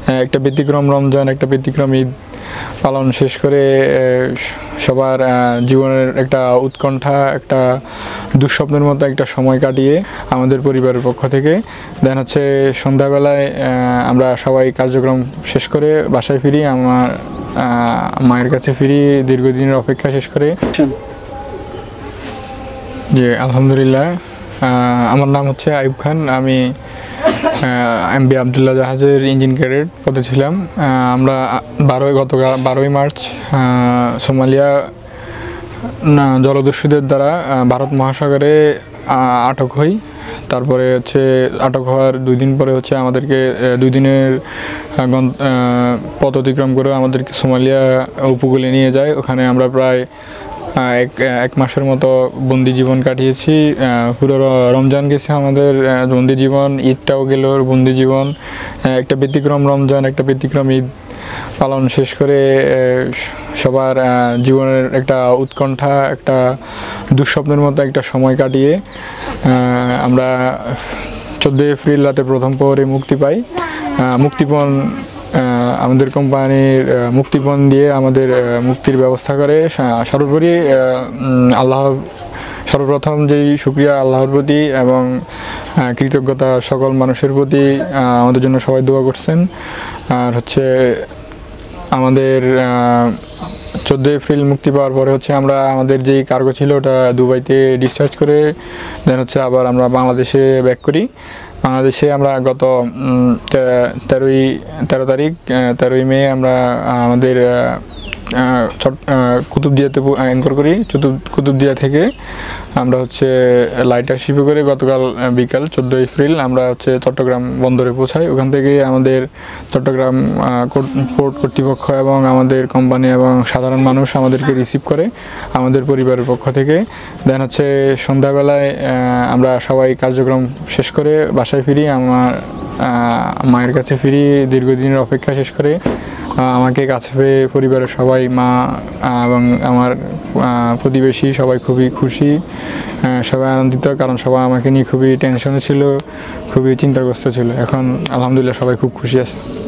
একটা ব্যতিক্রম রমজান, একটা ব্যতিক্রম ঈদ পালন শেষ করে সবার জীবনের একটা উৎকণ্ঠা, একটা দুঃস্বপ্নের মতো একটা সময় কাটিয়ে আমাদের পরিবারের পক্ষ থেকে দেন হচ্ছে সন্ধ্যাবেলায় আমরা সবাই কার্যক্রম শেষ করে বাসায় ফিরি। আমার মায়ের কাছে ফিরি দীর্ঘদিনের অপেক্ষা শেষ করে। জি আলহামদুলিল্লাহ, আমার নাম হচ্ছে আইয়ুব খান। আমি এমবি আবদুল্লাহ জাহাজের ইঞ্জিন ক্যাডেট পদে ছিলাম। আমরা গতকাল 12ই মার্চ সোমালিয়া জলদস্যুদের দ্বারা ভারত মহাসাগরে আটক হই। তারপরে হচ্ছে আটক হওয়ার 2 দিন পরে হচ্ছে আমাদেরকে 2 দিনের পথ অতিক্রম করে আমাদেরকে সোমালিয়া উপকূলে নিয়ে যায়। ওখানে আমরা প্রায় এক মাসের মতো বন্দি জীবন কাটিয়েছি। পুরো রমজান গেছে আমাদের বন্দি জীবন, ঈদটাও গেল বন্দি জীবন। একটা ব্যতিক্রম রমজান, একটা ব্যতিক্রম ঈদ পালন শেষ করে সবার জীবনের একটা উৎকণ্ঠা, একটা দুঃস্বপ্নের মতো একটা সময় কাটিয়ে আমরা 14 এপ্রিল রাতে প্রথম প্রহরে মুক্তি পাই। মুক্তিপণ আমাদের কোম্পানির মুক্তিপণ দিয়ে আমাদের মুক্তির ব্যবস্থা করে। সর্বোপরি সর্বপ্রথম যেই শুকরিয়া আল্লাহর প্রতি এবং কৃতজ্ঞতা সকল মানুষের প্রতি। আমাদের জন্য সবাই দোয়া করছেন। আর হচ্ছে আমাদের 14 এপ্রিল মুক্তি পাওয়ার পরে হচ্ছে আমরা আমাদের যেই কার্গো ছিল ওটা দুবাইতে ডিসচার্জ করে দেন হচ্ছে আবার আমরা বাংলাদেশে ব্যাক করি। বাংলাদেশে আমরা গত 13ই মে আমরা আমাদের কুতুবদিয়াতে অ্যাঙ্কর করি। কুতুবদিয়া থেকে আমরা হচ্ছে লাইটার শিপে করে গতকাল বিকাল 14 এপ্রিল আমরা হচ্ছে চট্টগ্রাম বন্দরে পৌঁছাই। ওখান থেকে আমাদের চট্টগ্রাম পোর্ট কর্তৃপক্ষ এবং আমাদের কোম্পানি এবং সাধারণ মানুষ আমাদেরকে রিসিভ করে আমাদের পরিবারের পক্ষ থেকে। দেন হচ্ছে সন্ধ্যাবেলায় আমরা সবাই কার্যক্রম শেষ করে বাসায় ফিরি। আমার মায়ের কাছে ফিরি দীর্ঘদিনের অপেক্ষা শেষ করে। আমাকে কাছে পেয়ে পরিবারের সবাই, মা এবং আমার প্রতিবেশী সবাই খুবই খুশি, সবাই আনন্দিত, কারণ সবাই আমাকে নিয়ে খুবই টেনশনে ছিল, খুবই চিন্তাগ্রস্ত ছিল। এখন আলহামদুলিল্লাহ সবাই খুব খুশি আছে।